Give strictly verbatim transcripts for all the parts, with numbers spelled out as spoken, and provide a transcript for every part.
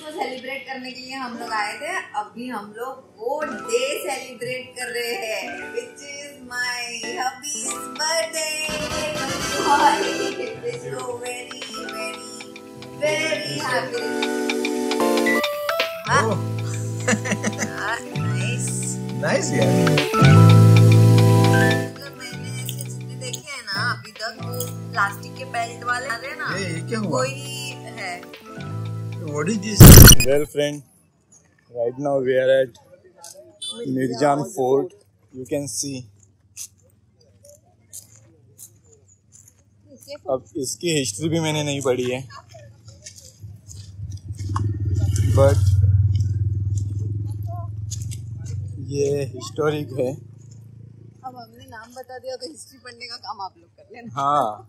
को सेलिब्रेट करने के लिए हम लोग आए थे। अभी हम लोग वो डे सेलिब्रेट कर रहे हैं which is my hubby's birthday. Wish you very very very happy. Nice nice यार। मैंने ऐसे जितने देखे हैं ना अभी तक, वो प्लास्टिक के बेल्ट वाले आ रहे हैं ना, ये क्या हुआ? कोई है। What is this? Well, friend, right now we are at Mirjan Fort. You can see. अब इसकी हिस्ट्री भी मैंने नहीं पढ़ी है, बट ये हिस्टोरिक है। अब हमने नाम बता दिया तो हिस्ट्री पढ़ने का काम आप लोग कर लेना। हाँ,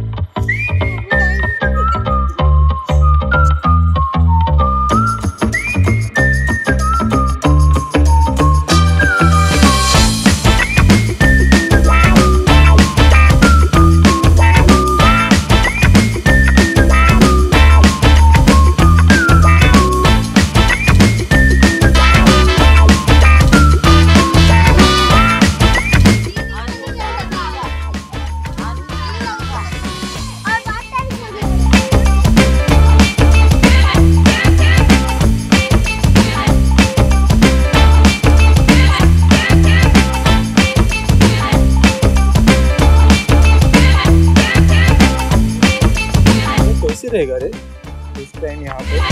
रहेगा रे इस टाइम यहाँ पे।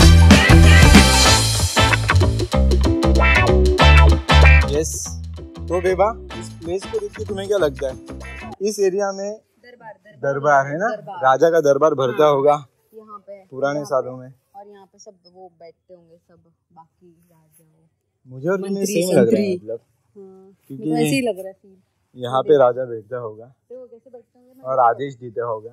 यस, तो बेबा इस प्लेस को देख के तुम्हें क्या लगता है? इस एरिया में दरबार दरबार, दरबार है ना, दरबार। राजा का दरबार भरता हाँ, होगा यहाँ पे पुराने सालों में। और यहाँ पे सब वो बैठते होंगे, सब बाकी राजा। मुझे और तुम्हें सेम लग रहा है, मतलब क्योंकि ऐसे ही लग रहा है यहाँ पे राजा बैठता होगा तो वो कैसे बैठते होंगे और आदेश देता होगा।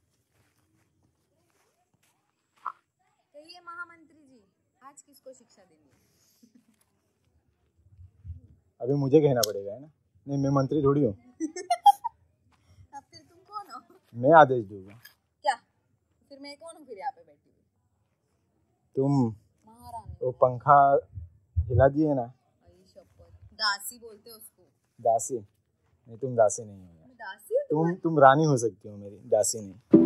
कहिए महामंत्री जी, आज किसको शिक्षा देनी है? अभी मुझे कहना पड़ेगा है ना? नहीं, मैं मंत्री थोड़ी हूँ। अब फिर तुम कौन हो? मैं आदेश दूंगा। क्या? फिर मैं कौन हूँ फिर यहाँ पे बैठी हुई? तुम महारानी। वो पंखा हिला दिए ना, दासी बोलते हैं उसको। दासी नहीं, तुम दासी नहीं हो यार। दासी हो तुम तुम रानी हो सकती हो मेरी, दासी नहीं।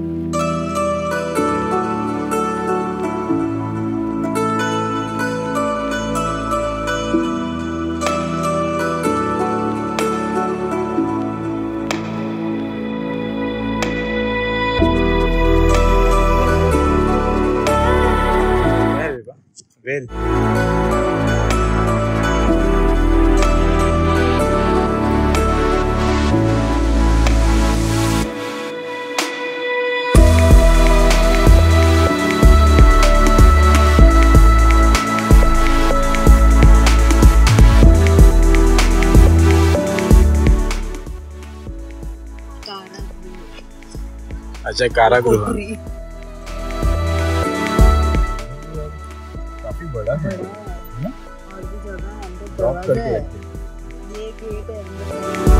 वेल अच्छा, कारागृह काफी बड़ा है ना? और भी जगह है, अंदर ड्रॉप दरवाजा करके है। रखते हैं। ये गेट है अंदर।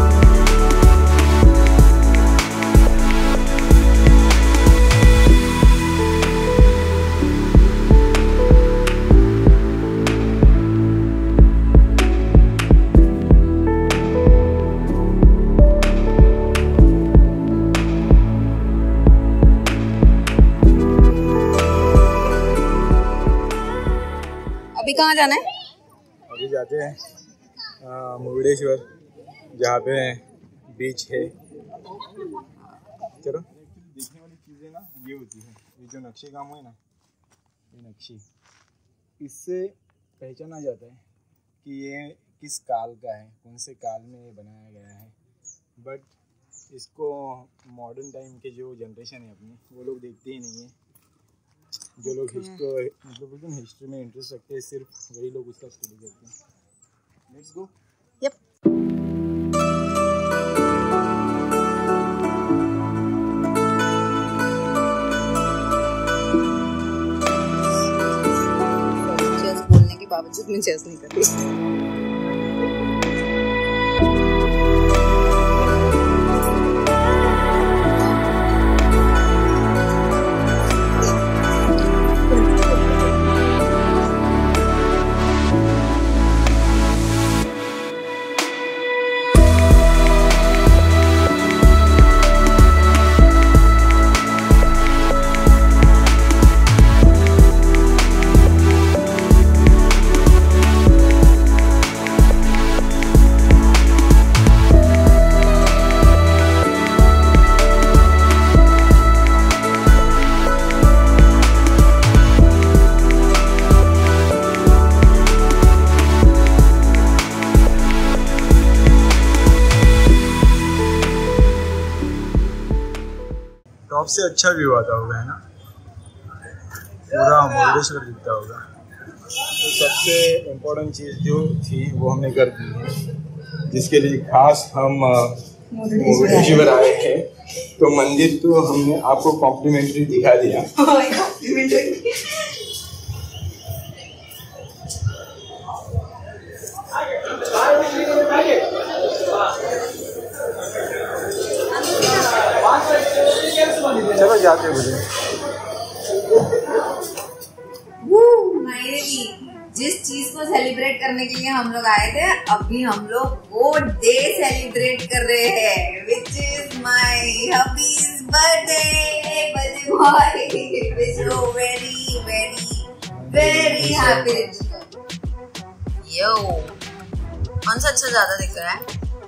अभी कहाँ जाना है? अभी जाते हैं मुरुडेश्वर, जहाँ पे बीच है। चलो, देखने वाली चीज़ें ना ये होती है, ये जो नक्शे काम है ना, ये नक्शे, इससे पहचाना जाता है कि ये किस काल का है, कौन से काल में ये बनाया गया है। बट इसको मॉडर्न टाइम के जो जनरेशन है अपनी, वो लोग देखते ही नहीं है। जो लोग हिस्ट्री मतलब हिस्ट्री में इंटरेस्ट रखते हैं, सिर्फ वही लोग उसका स्टडी करते हैं। Let's go. यप। चेस बोलने के बावजूद मैं चेस नहीं करती। सबसे अच्छा व्यू आता होगा, है ना, पूरा मुरुडेश्वर दिखता होगा। तो सबसे इम्पोर्टेंट चीज़ जो थी वो हमने कर दी है, जिसके लिए खास हम मुरुडेश्वर आए हैं। तो मंदिर तो हमने आपको कॉम्प्लीमेंट्री दिखा दिया। चलो जाते मुझे। जिस चीज को सेलिब्रेट करने के लिए हम लोग आए थे, अभी हम लोग वो डे सेलिब्रेट कर रहे हैं, which is my hubby's birthday. Birthday boy, wish you very very very happy. यो कौन सा अच्छा ज्यादा दिख रहा है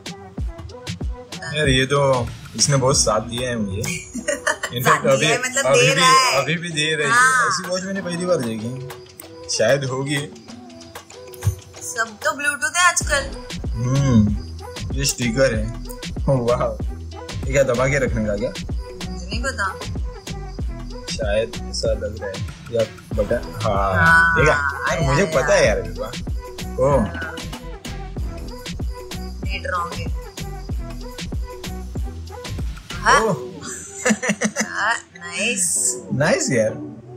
यार? ये तो इसने बहुत साथ दिया है मुझे। इनफैक्ट अभी मतलब अभी दे भी रहा है। अभी भी दे रही है। हाँ। ऐसी वॉच मैंने पहली बार देखी, शायद होगी। सब तो ब्लूटूथ है आजकल। हम्म ये स्टिकर है। वाह, ये क्या दबा के रखने का क्या? मुझे नहीं पता, शायद ऐसा लग रहा है, या बटन। हाँ, हाँ, देखा, आया, मुझे आया। पता है यार। ओह नीट रॉन्ग है। नाइस नाइस यार।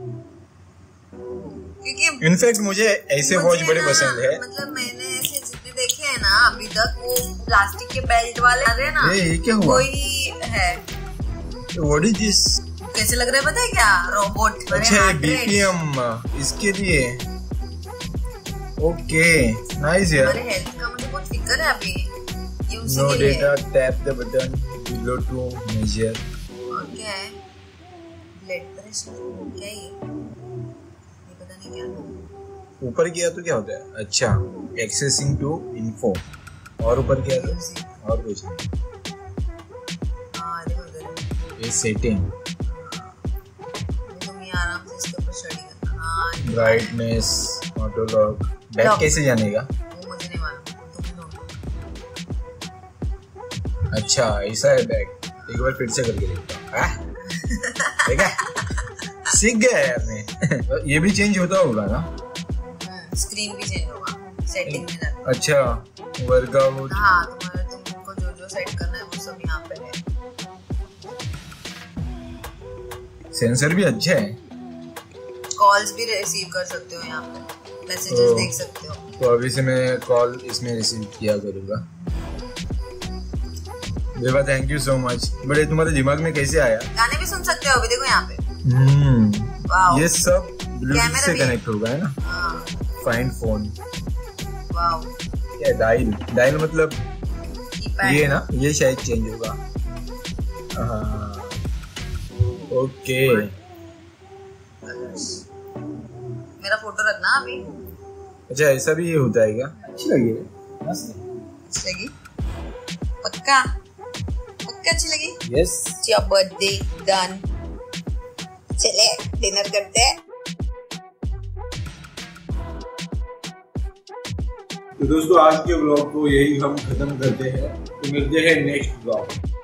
क्योंकि इनफैक्ट मुझे ऐसे वॉच बड़े पसंद है। मतलब मैंने ऐसे जितने देखे हैं ना अभी तक, वो प्लास्टिक के बेल्ट वाले आ रहे हैं ना, ये, ये क्या हुआ? कोई है। What is this? कैसे लग रहा है पता है क्या? रोबोट। अच्छा, बीपीएम इसके लिए। ओके नाइस यार। हमारे हेल्थ का मुझे बहुत फिक्र है अभी, ये उसी नो के लिए। Data, tap the button below to measure. और क्या है? ब्लड प्रेशर क्या है ये? पता नहीं क्या। ऊपर किया तो क्या होता है? अच्छा, एक्सेसिंग टू इन्फो। और ऊपर किया तो और कुछ नहीं। हाँ देखो इधर ये सेटिंग, तुम ये आराम से इसके ऊपर स्टडी करना। हाँ ब्राइटनेस, ऑटो लॉक। बैक कैसे जानेगा? वो मुझे नहीं मालूम, तुम ढूंढो। अच्छा ऐसा है बैक। एक बार फिर से करके देखता हूँ। देखा, सीख गया यार मैं। ये भी चेंज होता होगा ना? स्क्रीन भी चेंज होगा सेटिंग में जाकर। अच्छा, वर्कआउट। हाँ, तुम्हारे तुमको जो जो सेट करना है वो सब यहाँ पे है। सेंसर भी अच्छा है। कॉल्स भी रिसीव कर सकते हो यहाँ पे, मैसेजेस तो, देख सकते हो। तो अभी से मैं कॉल इसमें रिसीव किया करूँगा। देवा थैंक यू सो मच। बड़े तुम्हारे दिमाग में कैसे आया? गाने भी सुन सकते हो अभी, देखो यहाँ पे। हम्म ये सब ब्लूटूथ से कनेक्ट होगा, है ना? हाँ। Find phone. वाओ, क्या डायल? डायल मतलब कीपैड। ये ना, ये शायद चेंज होगा। हाँ ओके। मेरा फोटो रखना अभी। अच्छा ऐसा भी ये होता है क्या? अच्छी लगी है, मस्त है। अच्छी लगी? पक्का पक्का अच्छी लगी? यस। Your birthday done. चले डिनर करते हैं। तो दोस्तों आज के ब्लॉग को यही हम खत्म करते हैं। तो मिलते हैं नेक्स्ट ब्लॉग।